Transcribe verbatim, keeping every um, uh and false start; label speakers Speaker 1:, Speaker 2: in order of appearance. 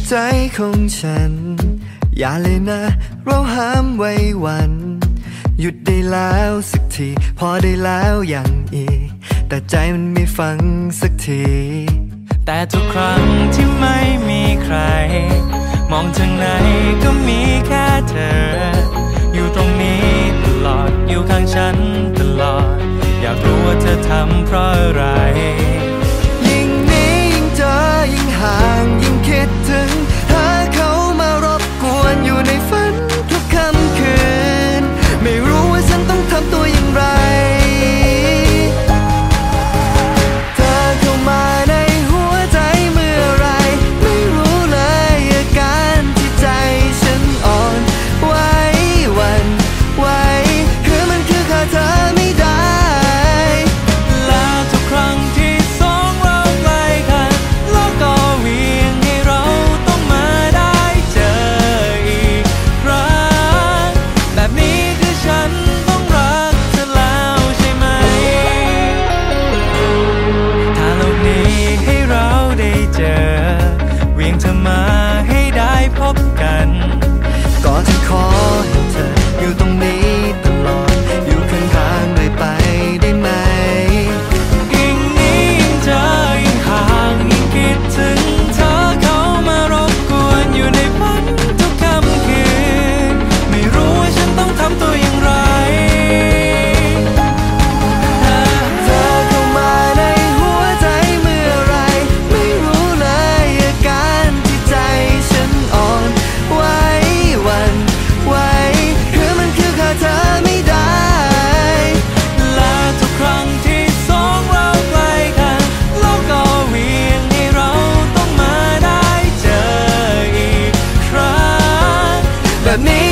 Speaker 1: ใจของฉันอย่าเลยนะเราห้ามไว้วันหยุดได้แล้วสักทีพอได้แล้วอย่างอีกแต่ใจมันไม่ฟังสักที
Speaker 2: แต่ทุกครั้งที่ไม่มีใครมองทางไหนก็มีแค่เธออยู่ตรงนี้ตลอดอยู่ข้างฉันตลอดอยากรู้ว่าเธอทำเพราะอะไร
Speaker 1: ยิ่งนี้ยิ่งเจอยิ่งห่างยิ่งคิดถึงเธอเข้ามารบกวนอยู่ในฝันทุกค่ำคืนไม่รู้ว่าฉันต้องทำตัวอย่างไรเธอเข้ามาในหัวใจเมื่อไรไม่รู้เลยอาการที่ใจฉันอ่อนไหวหวั่นไหวคือมันคือขาดเธอไม่ได้
Speaker 2: และทุกครั้งที่สองเราใกล้กันโลกก็เหวี่ยงให้เราต้องมาได้เจออีกครั้งแบบนี้คือฉันต้องรักเธอแล้วใช่ไหมถ้าโลกนี้ให้เราได้เจอเวียงเธอมาให้ได้พบกัน
Speaker 1: ก็จะขอให้เธออยู่ตรงนี้ตลอดอยู่ข้างๆเลยไปได้ไหม
Speaker 2: ยิ่งนี้ยิ่งเจอยิ่งห่างยิ่งคิดถึงเธอเข้ามารบกวนอยู่ในฝันทุกค่ำคืนไม่รู้ว่าฉันต้องทำตัวอย่างไร
Speaker 1: เธอเข้ามาในหัวใจเมื่อไรไม่รู้เลยอาการที่ใจฉันอ่อนไหวหวั่นไหวคือมันคือขาดเธอไม่ได้
Speaker 2: และทุกครั้งที่สองเราใกล้กันโลกก็เหวี่ยงให้เราต้องมาได้เจออีกครั้ง
Speaker 1: แบบนี้